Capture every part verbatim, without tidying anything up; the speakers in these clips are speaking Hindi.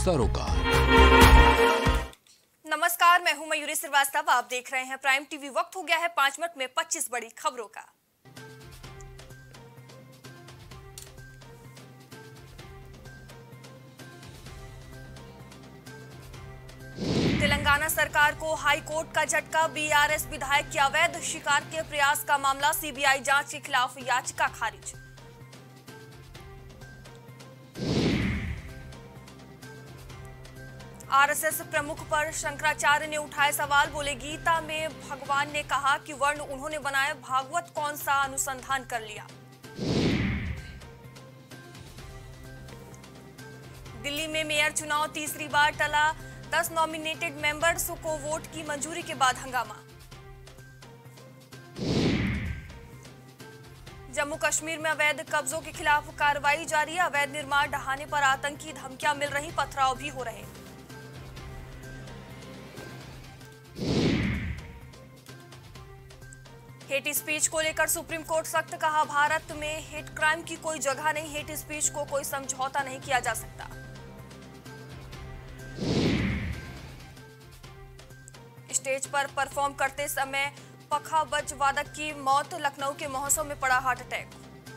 सरोकार। नमस्कार, मैं हूं मयूरी श्रीवास्तव। आप देख रहे हैं प्राइम टीवी। वक्त हो गया है पांच मिनट में पच्चीस बड़ी खबरों का। तेलंगाना सरकार को हाई कोर्ट का झटका। बीआरएस विधायक के अवैध शिकार के प्रयास का मामला, सीबीआई जांच के खिलाफ याचिका खारिज। आरएसएस प्रमुख पर शंकराचार्य ने उठाए सवाल। बोले, गीता में भगवान ने कहा कि वर्ण उन्होंने बनाए, भागवत कौन सा अनुसंधान कर लिया। दिल्ली में मेयर चुनाव तीसरी बार टला। दस नॉमिनेटेड मेंबर्स को वोट की मंजूरी के बाद हंगामा। जम्मू कश्मीर में अवैध कब्जों के खिलाफ कार्रवाई जारी। अवैध निर्माण ढहाने पर आतंकी धमकियां मिल रही, पथराव भी हो रहे। हेट स्पीच को लेकर सुप्रीम कोर्ट सख्त। कहा, भारत में हेट क्राइम की कोई जगह नहीं। हेट स्पीच को कोई समझौता नहीं किया जा सकता। स्टेज पर परफॉर्म करते समय पखावज वादक की मौत। लखनऊ के महोत्सव में पड़ा हार्ट अटैक।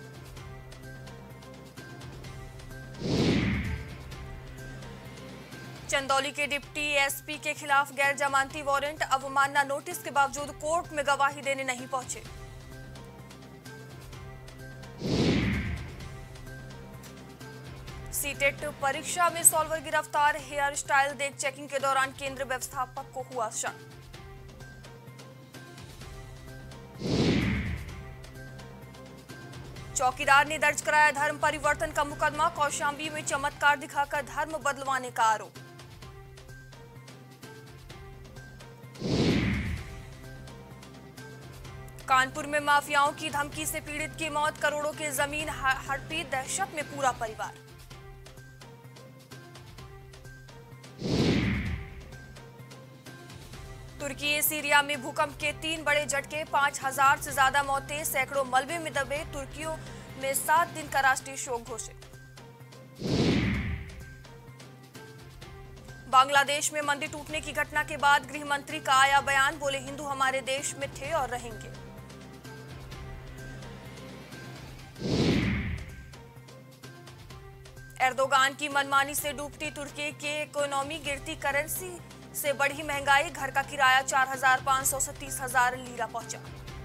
चंदौली के डिप्टी एसपी के खिलाफ गैर जमानती वारंट। अवमानना नोटिस के बावजूद कोर्ट में गवाही देने नहीं पहुंचे। सीटेट परीक्षा में सॉल्वर गिरफ्तार। हेयर स्टाइल देख चेकिंग के दौरान केंद्र व्यवस्थापक को हुआ शक। चौकीदार ने दर्ज कराया धर्म परिवर्तन का मुकदमा। कौशांबी में चमत्कार दिखाकर धर्म बदलवाने का आरोप। कानपुर में माफियाओं की धमकी से पीड़ित की मौत। करोड़ों की जमीन हड़पी, दहशत में पूरा परिवार। तुर्की सीरिया में भूकंप के तीन बड़े झटके। पांच हजार से ज्यादा मौतें, सैकड़ों मलबे में दबे। तुर्कियों में सात दिन का राष्ट्रीय शोक घोषित। बांग्लादेश में मंदिर टूटने की घटना के बाद गृह मंत्री का आया बयान। बोले, हिंदू हमारे देश में थे और रहेंगे। एर्दोगान की मनमानी से डूबती तुर्की की इकोनॉमी। गिरती करेंसी से बढ़ी महंगाई। घर का किराया चार हजार पांच सौ से तीस हजार लीरा पहुंचा।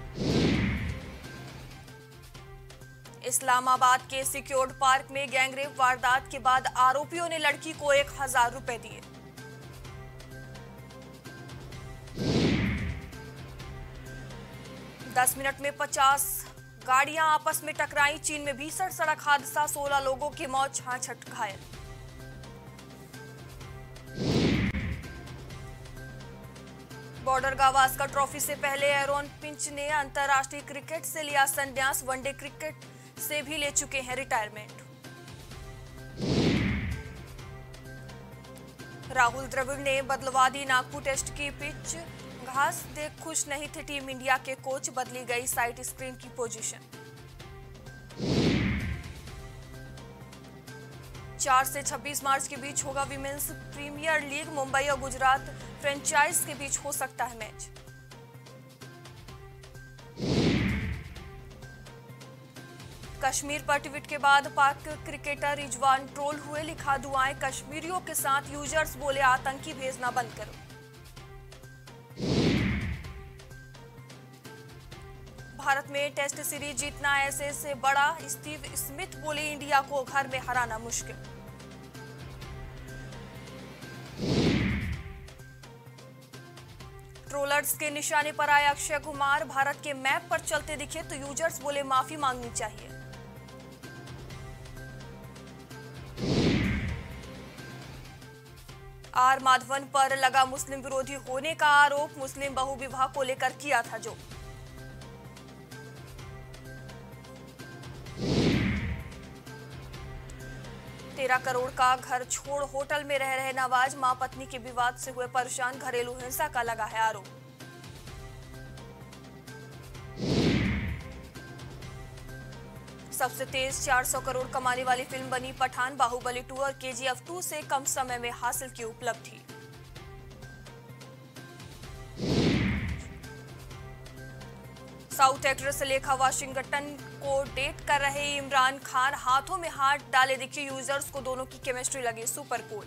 इस्लामाबाद के सिक्योर्ड पार्क में गैंगरेप वारदात के बाद आरोपियों ने लड़की को एक हजार रुपए दिए। दस मिनट में पचास गाड़ियां आपस में टकराई। चीन में भीषण सड़क हादसा। सोलह लोगों की मौत, छाछठ घायल। बॉर्डर गावस्कर ट्रॉफी से पहले एरोन पिंच ने अंतर्राष्ट्रीय क्रिकेट से लिया संन्यास। वनडे क्रिकेट से भी ले चुके हैं रिटायरमेंट। राहुल द्रविड़ ने बदलवा दी नागपुर टेस्ट की पिच। घास देख खुश नहीं थे टीम इंडिया के कोच। बदली गई साइड स्क्रीन की पोजीशन। चार से छब्बीस मार्च के बीच होगा विमेंस प्रीमियर लीग। मुंबई और गुजरात फ्रेंचाइज के बीच हो सकता है मैच। कश्मीर पर ट्वीट के बाद पाक क्रिकेटर रिजवान ट्रोल हुए। लिखा, दुआएं कश्मीरियों के साथ। यूजर्स बोले, आतंकी भेजना बंद करो। भारत में टेस्ट सीरीज जीतना ऐसे से बड़ा। स्टीव स्मिथ बोले, इंडिया को घर में हराना मुश्किल। ट्रोलर्स के निशाने पर आए अक्षय कुमार। भारत के मैप पर चलते दिखे तो यूजर्स बोले, माफी मांगनी चाहिए। आर माधवन पर लगा मुस्लिम विरोधी होने का आरोप। मुस्लिम बहुविवाह को लेकर किया था जो। तेरह करोड़ का घर छोड़ होटल में रह रहे नवाज। मां पत्नी के विवाद से हुए परेशान। घरेलू हिंसा का लगा है आरोप। सबसे तेज चार सौ करोड़ कमाने वाली फिल्म बनी पठान। बाहुबली टू और केजीएफ टू से कम समय में हासिल की उपलब्धि। साउथ एक्ट्रेस लेखा वाशिंगटन को डेट कर रहे इमरान खान, हाथों में हाथ डाले दिखे यूजर्स को, दोनों की केमिस्ट्री लगी सुपर कूल।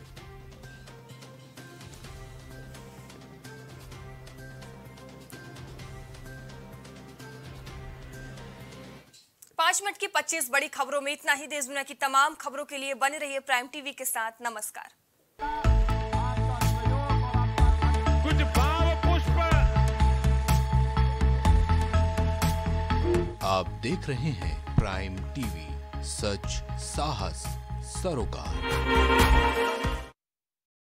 पांच मिनट की पच्चीस बड़ी खबरों में इतना ही। देश दुनिया की तमाम खबरों के लिए बने रहिए प्राइम टीवी के साथ। नमस्कार। कुछ भाव पुष्प। आप देख रहे हैं प्राइम टीवी, सच साहस सरोकार।